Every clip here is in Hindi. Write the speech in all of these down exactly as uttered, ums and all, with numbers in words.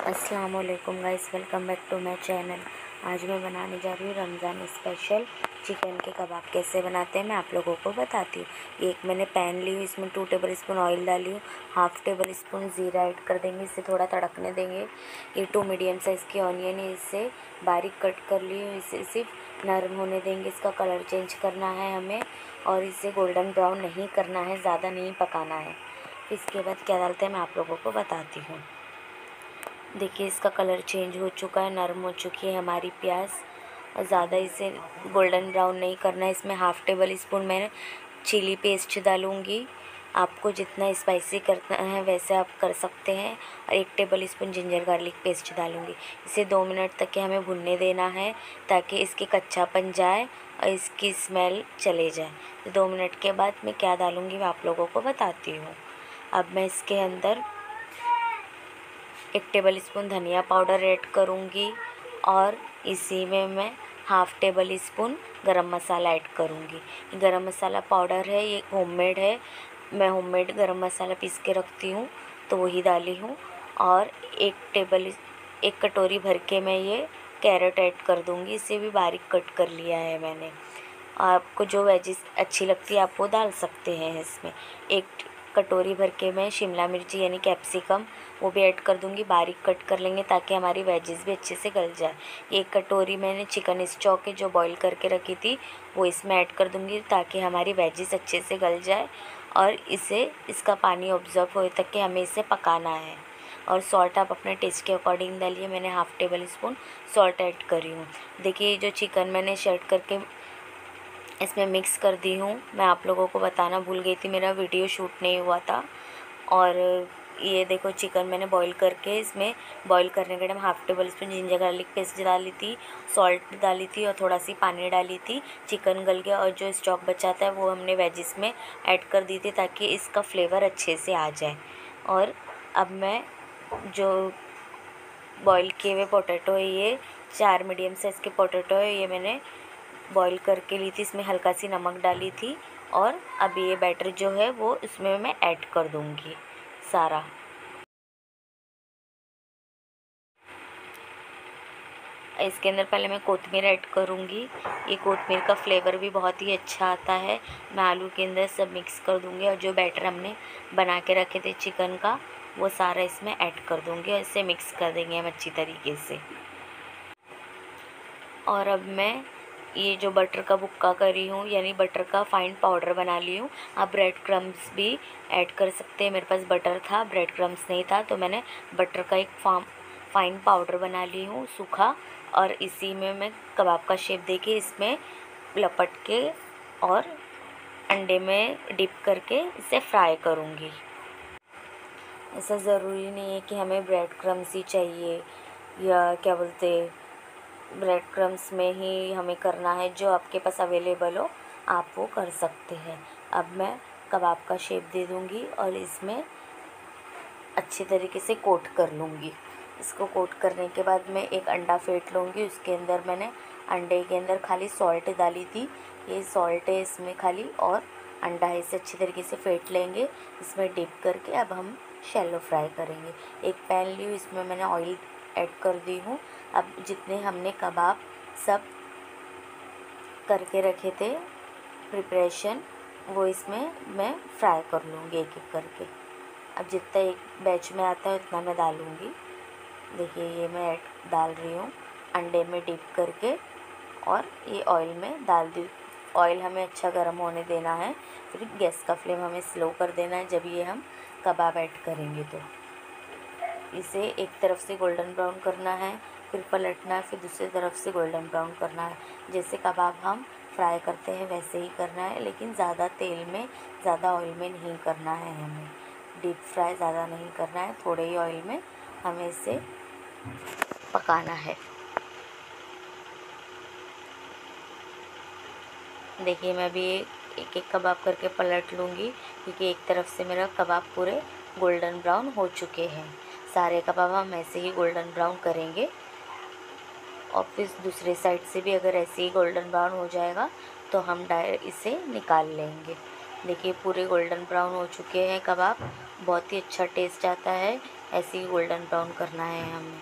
अस्सलाम वालेकुम guys, welcome back to my channel. आज मैं बनाने जा रही हूँ रमज़ान स्पेशल चिकन के कबाब। कैसे बनाते हैं मैं आप लोगों को बताती हूँ। एक मैंने पैन ली हूँ, इसमें टू टेबल स्पून ऑयल डाली हूँ, हाफ़ टेबल स्पून ज़ीरा ऐड कर देंगे, इसे थोड़ा तड़कने देंगे। ये टू मीडियम साइज़ की ऑनियन है, इसे बारीक कट कर ली हूँ, इसे सिर्फ नरम होने देंगे। इसका कलर चेंज करना है हमें और इसे गोल्डन ब्राउन नहीं करना है, ज़्यादा नहीं पकाना है। इसके बाद क्या डालते हैं मैं आप लोगों को बताती हूँ। देखिए इसका कलर चेंज हो चुका है, नरम हो चुकी है हमारी प्याज और ज़्यादा इसे गोल्डन ब्राउन नहीं करना है। इसमें हाफ़ टेबल स्पून मैं चिली पेस्ट डालूँगी। आपको जितना स्पाइसी करना है वैसे आप कर सकते हैं। और एक table spoon ginger garlic paste डालूँगी। इसे दो मिनट तक के हमें भुनने देना है ताकि इसके कच्चापन जाए और इसकी स्मेल चले जाए। तो दो मिनट के बाद मैं क्या डालूँगी मैं आप लोगों को बताती हूँ। अब मैं इसके अंदर एक टेबल स्पून धनिया पाउडर ऐड करूँगी और इसी में मैं हाफ़ टेबल स्पून गरम मसाला ऐड करूँगी। गरम मसाला पाउडर है, ये होममेड है, मैं होममेड गरम मसाला पीस के रखती हूँ तो वही डाली हूँ। और एक टेबल एक कटोरी भर के मैं ये कैरेट ऐड कर दूँगी, इसे भी बारीक कट कर लिया है मैंने। आपको जो वेजिस अच्छी लगती है आप वो डाल सकते हैं इसमें। एक कटोरी भर के मैं शिमला मिर्ची यानी कैप्सिकम वो भी ऐड कर दूंगी, बारीक कट कर लेंगे ताकि हमारी वेजिस भी अच्छे से गल जाए। एक कटोरी मैंने चिकन स्टॉक है जो बॉईल करके रखी थी वो इसमें ऐड कर दूंगी ताकि हमारी वेजिस अच्छे से गल जाए और इसे इसका पानी ऑब्जर्व होए तक कि हमें इसे पकाना है। और सॉल्ट आप अपने टेस्ट के अकॉर्डिंग डालिए, मैंने half table spoon salt add करी हूँ। देखिए जो चिकन मैंने शेड करके इसमें मिक्स कर दी हूँ, मैं आप लोगों को बताना भूल गई थी, मेरा वीडियो शूट नहीं हुआ था। और ये देखो चिकन मैंने बॉईल करके इसमें बॉईल करने के time half table spoon ginger garlic paste डाली थी, सॉल्ट डाली थी और थोड़ा सी पानी डाली थी। चिकन गल गया और जो स्टॉक बचा था वो हमने वेजिस में ऐड कर दी थी ताकि इसका फ्लेवर अच्छे से आ जाए। और अब मैं जो बॉईल किए हुए पोटैटो है, ये चार मीडियम साइज़ के पोटैटो है, ये मैंने बॉईल करके ली थी, इसमें हल्का सी नमक डाली थी। और अब ये बैटर जो है वो इसमें मैं ऐड कर दूँगी सारा। इसके अंदर पहले मैं कोतमीर ऐड करूँगी, ये कोतमीर का फ्लेवर भी बहुत ही अच्छा आता है। मैं आलू के अंदर सब मिक्स कर दूँगी और जो बैटर हमने बना के रखे थे चिकन का वो सारा इसमें ऐड कर दूँगी और इसे मिक्स कर देंगे हम अच्छी तरीके से। और अब मैं ये जो बटर का बुक्का करी हूँ यानी बटर का फाइन पाउडर बना ली हूँ। आप ब्रेड क्रम्स भी ऐड कर सकते हैं, मेरे पास बटर था ब्रेड क्रम्स नहीं था तो मैंने बटर का एक फार्म फाइन पाउडर बना ली हूँ सूखा। और इसी में मैं कबाब का शेप देके इसमें लपट के और अंडे में डिप करके इसे फ्राई करूँगी। ऐसा ज़रूरी नहीं है कि हमें ब्रेड क्रम्स ही चाहिए या क्या बोलते ब्रेड क्रम्स में ही हमें करना है, जो आपके पास अवेलेबल हो आप वो कर सकते हैं। अब मैं कबाब का शेप दे दूँगी और इसमें अच्छी तरीके से कोट कर लूँगी। इसको कोट करने के बाद मैं एक अंडा फेंट लूँगी, उसके अंदर मैंने अंडे के अंदर खाली सॉल्ट डाली थी, ये सॉल्ट है इसमें खाली और अंडा है, इसे अच्छी तरीके से फेंट लेंगे। इसमें डिप करके अब हम शैलो फ्राई करेंगे। एक पैन ली हूँ, इसमें मैंने ऑयल ऐड कर दी हूँ। अब जितने हमने कबाब सब करके रखे थे प्रिपरेशन वो इसमें मैं फ्राई कर लूँगी एक एक करके। अब जितना एक बैच में आता है उतना मैं डालूँगी। देखिए ये मैं ऐड डाल रही हूँ अंडे में डिप करके और ये ऑयल में डाल दी। ऑयल हमें अच्छा गर्म होने देना है, फिर गैस का फ्लेम हमें स्लो कर देना है जब ये हम कबाब ऐड करेंगे तो। इसे एक तरफ से गोल्डन ब्राउन करना है, फिर पलटना है, फिर दूसरी तरफ से गोल्डन ब्राउन करना है। जैसे कबाब हम फ्राई करते हैं वैसे ही करना है, लेकिन ज़्यादा तेल में ज़्यादा ऑयल में नहीं करना है, हमें डीप फ्राई ज़्यादा नहीं करना है, थोड़े ही ऑयल में हमें इसे पकाना है। देखिए मैं भी एक एक कबाब करके पलट लूँगी क्योंकि एक तरफ से मेरा कबाब पूरे गोल्डन ब्राउन हो चुके हैं। सारे कबाब हम ऐसे ही गोल्डन ब्राउन करेंगे और फिर दूसरे साइड से भी अगर ऐसे ही गोल्डन ब्राउन हो जाएगा तो हम डायरेक्ट इसे निकाल लेंगे। देखिए पूरे गोल्डन ब्राउन हो चुके हैं कबाब। बहुत ही अच्छा टेस्ट आता है, ऐसे ही गोल्डन ब्राउन करना है हमें।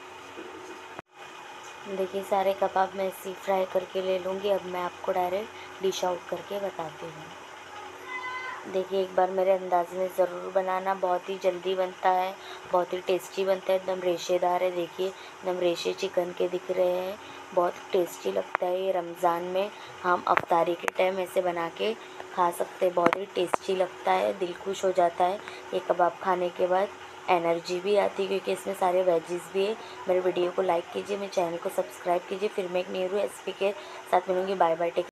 देखिए सारे कबाब मैं ऐसे ही फ्राई करके ले लूँगी। अब मैं आपको डायरेक्ट डिश आउट करके बताती हूँ। देखिए एक बार मेरे अंदाज़ में ज़रूर बनाना, बहुत ही जल्दी बनता है, बहुत ही टेस्टी बनता है, एकदम रेशेदार है। देखिए एकदम रेशे चिकन के दिख रहे हैं, बहुत टेस्टी लगता है। ये रमज़ान में हम अफ्तारी के टाइम ऐसे बना के खा सकते हैं, बहुत ही टेस्टी लगता है, दिल खुश हो जाता है ये कबाब खाने के बाद। एनर्जी भी आती है क्योंकि इसमें सारे वेजेस भी है। मेरे वीडियो को लाइक कीजिए, मेरे चैनल को सब्सक्राइब कीजिए। फिर मैं एक न्यू रेसिपी के साथ मिलूँगी। Bye bye, take